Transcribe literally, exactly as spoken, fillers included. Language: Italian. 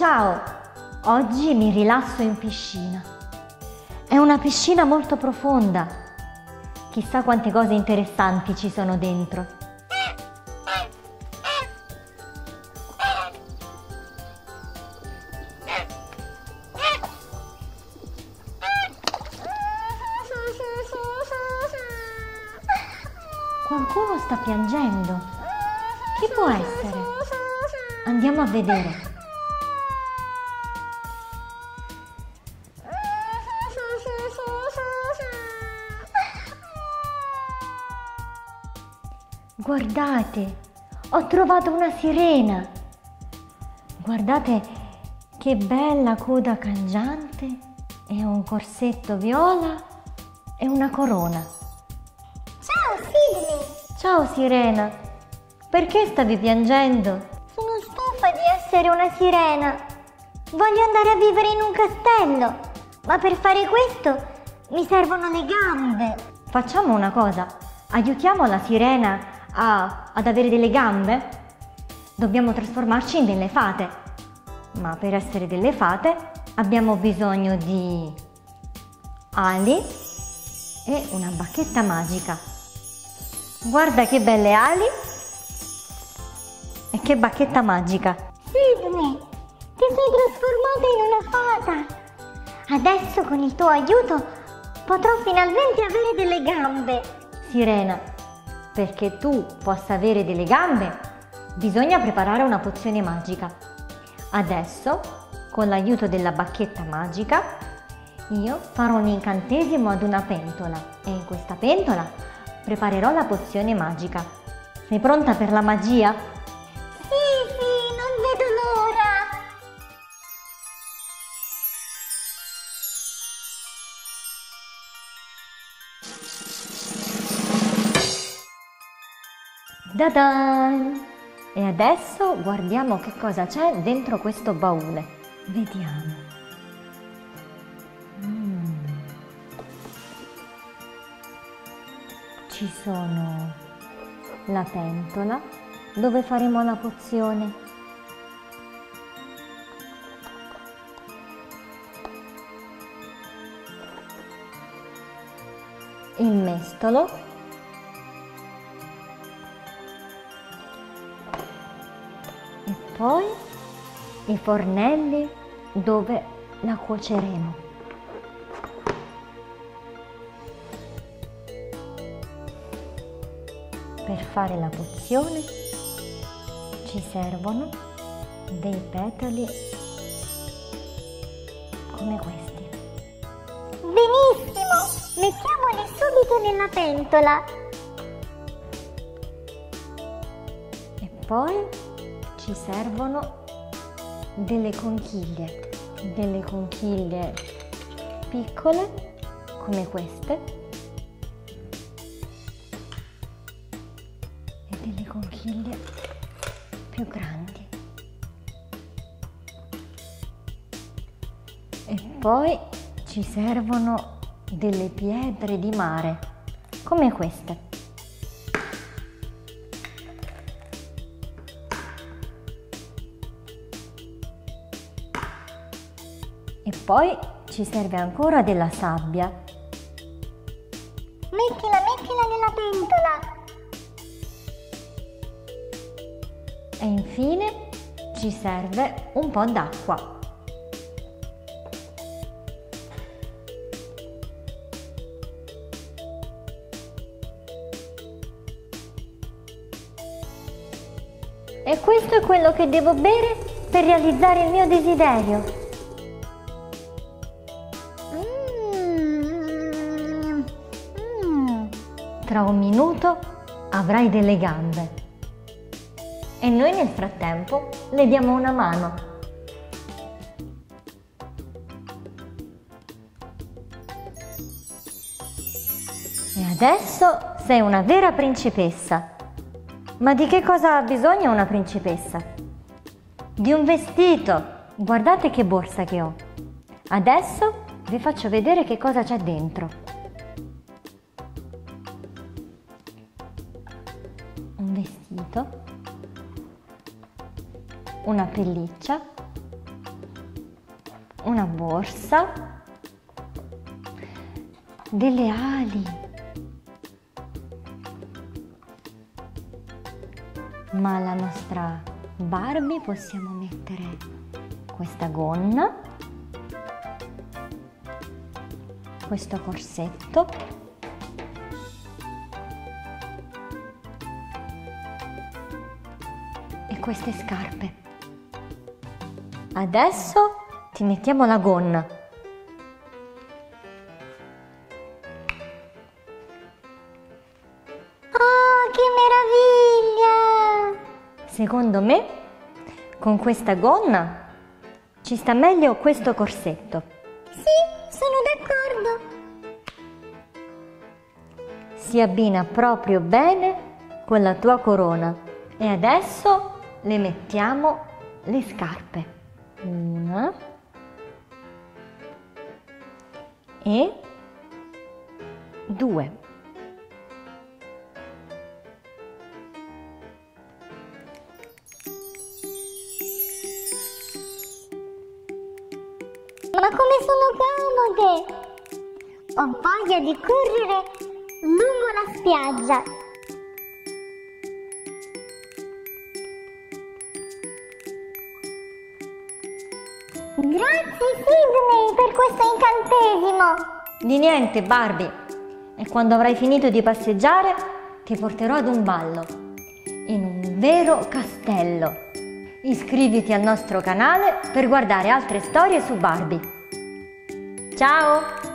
ciao! Oggi mi rilasso in piscina. È una piscina molto profonda. Chissà quante cose interessanti ci sono dentro. Qualcuno sta piangendo. Chi può essere? Andiamo a vedere. Guardate, ho trovato una sirena. Guardate che bella coda cangiante e un corsetto viola e una corona. Ciao Sidney! Ciao sirena, perché stavi piangendo? Sono stufa di essere una sirena. Voglio andare a vivere in un castello, ma per fare questo mi servono le gambe. Facciamo una cosa, aiutiamo la sirena a, ad avere delle gambe? Dobbiamo trasformarci in delle fate, ma per essere delle fate abbiamo bisogno di ali e una bacchetta magica. Guarda che belle ali e che bacchetta magica. Sidney, ti sei trasformata in una fata. Adesso con il tuo aiuto potrò finalmente avere delle gambe. Sirena, perché tu possa avere delle gambe bisogna preparare una pozione magica. Adesso, con l'aiuto della bacchetta magica, io farò un incantesimo ad una pentola e in questa pentola preparerò la pozione magica. Sei pronta per la magia? Sì, sì, non vedo l'ora. Ta-dan! E adesso guardiamo che cosa c'è dentro questo baule. Vediamo. Mm. Ci sono la pentola dove faremo la pozione. Il mestolo. E poi i fornelli dove la cuoceremo. Per fare la pozione ci servono dei petali come questi. Benissimo, mettiamoli subito nella pentola. E poi ci servono delle conchiglie, delle conchiglie piccole come queste e delle conchiglie più grandi. E poi ci servono delle pietre di mare come queste. E poi ci serve ancora della sabbia. Mettila, mettila nella pentola. E infine ci serve un po' d'acqua. E questo è quello che devo bere per realizzare il mio desiderio. Mm. Mm. Tra un minuto avrai delle gambe. E noi nel frattempo le diamo una mano. E adesso sei una vera principessa. Ma di che cosa ha bisogno una principessa? Di un vestito. Guardate che borsa che ho. Adesso vi faccio vedere che cosa c'è dentro. Un vestito, una pelliccia una borsa, delle ali. Ma alla nostra Barbie possiamo mettere questa gonna, questo corsetto e queste scarpe. Adesso ti mettiamo la gonna. Oh, che meraviglia! Secondo me, con questa gonna ci sta meglio questo corsetto. Sì, sono d'accordo. Si abbina proprio bene con la tua corona. E adesso le mettiamo le scarpe. Una e due. Ma come sono comode! Ho voglia di correre lungo la spiaggia. Grazie Sidney per questo incantesimo. Di niente, Barbie. E quando avrai finito di passeggiare, ti porterò ad un ballo, in un vero castello. Iscriviti al nostro canale per guardare altre storie su Barbie. Ciao!